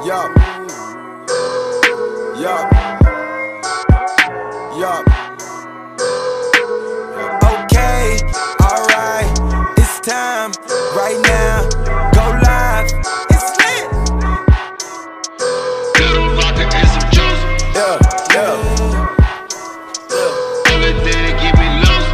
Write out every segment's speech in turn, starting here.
Yup. Yup. Yup. Okay, alright. It's time right now. Go live. It's lit. Little vodka and some juice. Yeah, yeah. Only thing that keep me loose.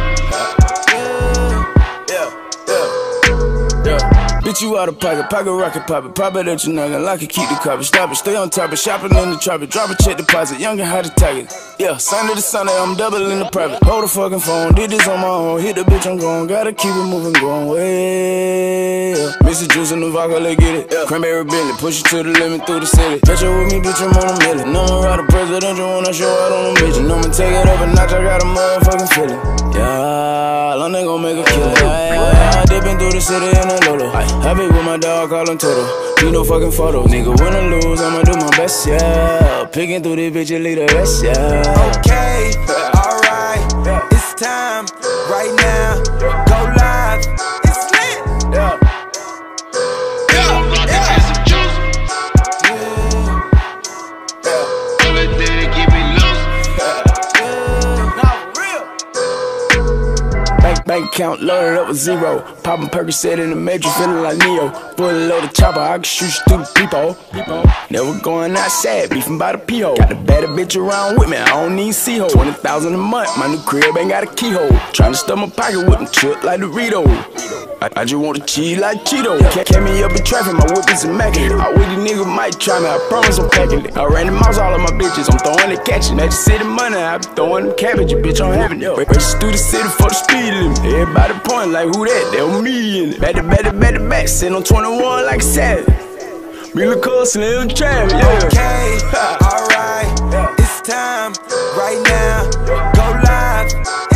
Bitch, you out of pocket rocket pop it at your noggin, lock it, keep the carpet, stop it, stay on top of shopping in the tropic, drop a check deposit, young and hot to target. Yeah, Sunday to Sunday, I'm doubling the private. Hold the fucking phone, did this on my own, hit the bitch, I'm gone, gotta keep it moving, going way. Mix the juice in the vodka, let's get it. Cranberry Bentley, push it to the limit through the city. Catch up with me, bitch, I'm on a million. I'ma ride a presidential when I show out on a mission. I'ma take it up a notch, I got a motherfucking feeling. Yeah, long they gon' make a killing. Yeah, dipping through the city in a Lolo. I be with my dog, call him Toto. Need no fucking photos. Nigga, win or lose, I'ma do my best, yeah. Picking through these bitches, lead the rest, yeah. Okay, alright. It's time right now. Go live. It's lit. Yeah. Little vodka and some juice. Only thing that keep me loose. Bank account loaded up with zero. Poppin' Percocet in the major, feeling like Neo. Fully loaded chopper, I can shoot you through the peephole. Never going outside, beefing by the pee-hole. Got the baddest bitch around with me, I don't need C-hole. 20,000 a month, my new crib ain't got a keyhole. Tryna stuff my pocket with them chip like Dorito. I just want to cheese like Cheeto. Kept me up in traffic, my whip is immaculate. All with these niggas might try me, I promise I'm packing it. I ran the mouse all of my bitches, I'm throwing it, catching. Magic City money, I be throwing them cabbage, bitch, I'm having it. Race through the city for the speed limit. Everybody point like who that? They on me in it. Back, sitting on 21 like a savage. Me look cool, Slim Travis, yeah. Okay, alright. It's time right now. Go live.